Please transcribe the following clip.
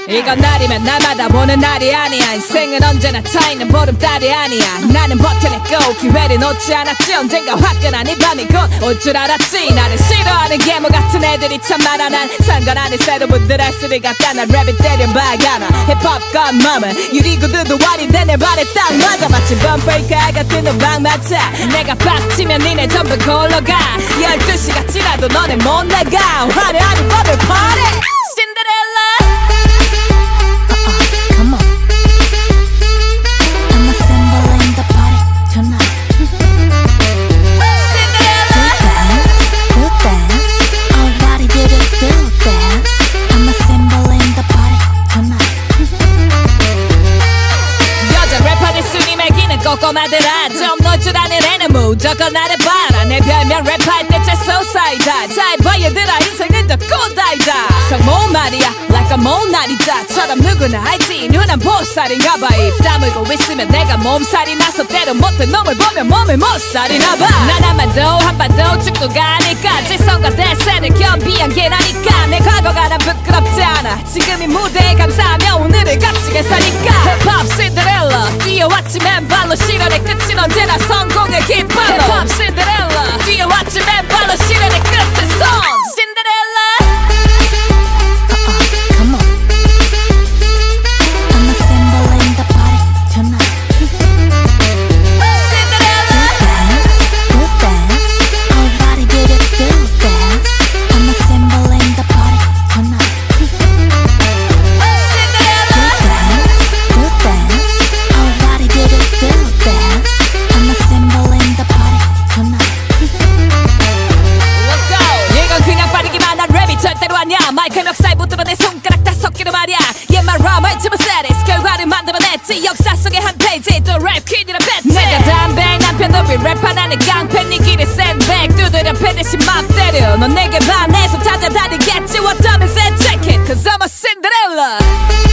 이건 날이면 날마다 보는 날이 아니야. 인생은 언제나 차이는 보름달이 아니야. 나는 버텨냈고 기회를 놓지 않았지. 언젠가 화끈한 이 밤이 곧 올 줄 알았지. 나를 싫어하는 계모 같은 애들이 참 많아. 난 상관 안 해. 새로 분들할 수리 같다. 난 랩을 때려봐가나 힙합과 맘은 유리구두도 와리 내 발에 딱 맞아. 마치 범퍼이카 같은 음악 맞아. 내가 빡치면 니네 전부 골로 가. 12시가 지나도 너네 못 나가. 화려한 법을 party 신데렐라. Come on, I'm a symbol in the party tonight. 신데렐라. Do dance, everybody do dance. I'm a symbol in the party tonight. 여자 래퍼들 순위 매기는 꼬꼬마들아. 좀 놀 줄 아는 애는 무조건 나를 봐라. 내 별명 랩할 때 제소사이다. 잘 봐 얘들아 인생은 더 꽃다이다. 성모 말이야 like a 모나리자처럼 누구나 알지. 누난 보살인가봐. 입 다물고 있으면 내가 몸살이 나서 때로 못된 놈을 보면 몸을 못 살이나봐. 난 한 번도 죽고 가니까 지성과 대세를 겸비한 게라니까. 내 과거가 난 부끄럽지 않아. 지금 이 무대에 감사하며 오늘을 값지게 사니까. 힙합 신데렐라 뛰어왔지 맨발로. 시련의 끝은 언제나 성공의 깃발로. 힙합 신데렐라 뛰어왔지 맨발로. 시련의 끝은 성 신데렐라. Come on, I'm a symbol in the party tonight. 신데렐라. Do dance, everybody do dance. I'm a symbol in the party tonight. 신데렐라. Do dance, everybody do dance. I'm a symbol in the party tonight. Let's go. 이건 그냥 빠르기만 한 랩이 절대로 아니야. 마이크 멱살 붙들어 내 손가락 5개로 말이야. 옛말 럼을 집어 세리스 결과를 만들어냈지. 역사 속의 한 페이지 또 랩 퀸이란 배지. 내가 담배 남편도 랩 하나는 깡패. 니 길에 샌백 두드려 패듯이 막 때려. 넌 내게 반해서 찾아다니겠지. 어쩌면 새 재킷 Cause I'm a Cinderella.